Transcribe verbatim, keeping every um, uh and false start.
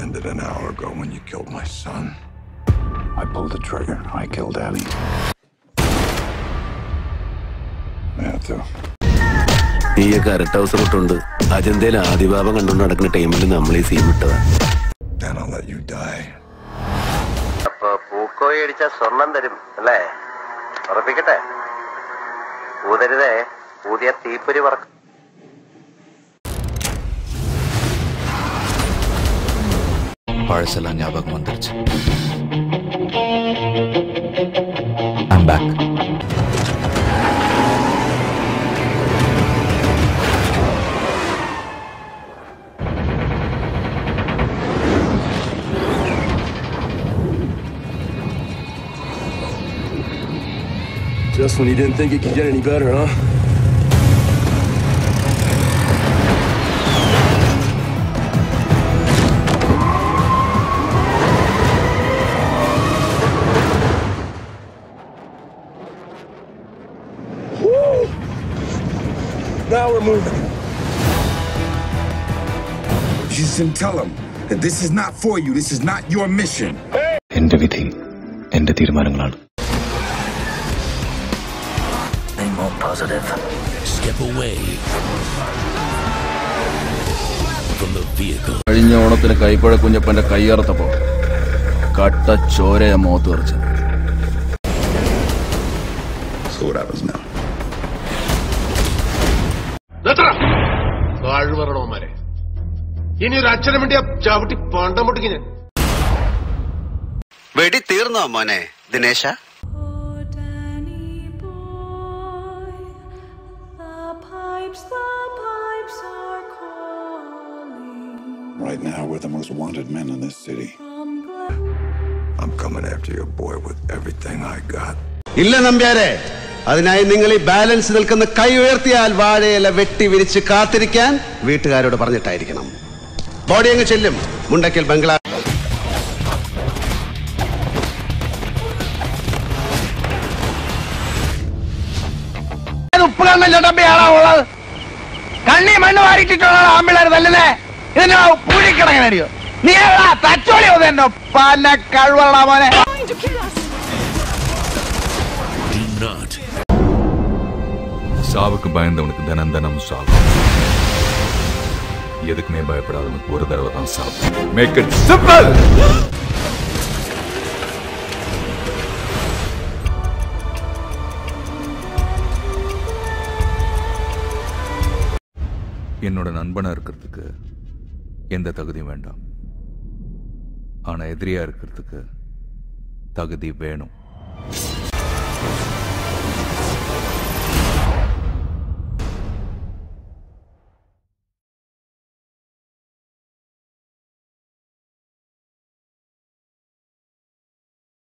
ended an hour ago when you killed my son. I pulled the trigger. I killed Abby. I had to. Then I'll let you die. I'm back. Just when you didn't think it could get any better, huh? Woo! Now we're moving. Just tell him that this is not for you. This is not your mission. Ende vidhi, ende തീരുമാനങ്ങളാണ്. more positive. Step away from the vehicle. കഴിഞ്ഞ ഓണത്തിന് കൈപ്പഴ കുഞ്ഞപ്പന്റെ കയ്യറുത്തപ്പോ കട്ട ചോരയ മോത്ത് തെറിച്ചു. So what happens now? താഴ്വരണവന്മാരെ ഇനി ഒരു അച്ഛനും വേണ്ടി ചവിട്ടി പണ്ടം പൊട്ടിക്കിന്. വെടി തീർന്നോ മോനെ ദിനേശ? Right now, we're the most wanted men in this city. I'm coming after your boy with everything I got. ഇല്ല നമ്പ്യാരെ, അതിനായി നിങ്ങൾ ഈ ബാലൻസ് നിൽക്കുന്ന കൈ ഉയർത്തിയാൽ വാഴയില വെട്ടി വിരിച്ച് കാത്തിരിക്കാൻ വീട്ടുകാരോട് പറഞ്ഞിട്ടായിരിക്കണം. ബോഡി അങ്ങ് ചെല്ലും മുണ്ടക്കൽ ബംഗ്ലാ. കണ്ണി മണ്ണ് വാരിട്ടിട്ടുള്ള ആമ്പിള്ളേർ നല്ലതേ. ഇതിനോ പൂഴിക്കിടങ്ങനടിയോ നീ തച്ചോളി ഒതെന്നോ പല കഴിവുള്ള മോനെ. சாவுக்கு பயந்தவனுக்கு தினம் தினம் சாவு. எதுக்குமே பயப்படாதவனுக்கு ஒரு தடவை தான் சாவு. Make it simple. என்னோட நண்பனா இருக்கிறதுக்கு எந்த தகுதியும் வேண்டாம். ஆனா எதிரியா இருக்கிறதுக்கு தகுதி வேணும்.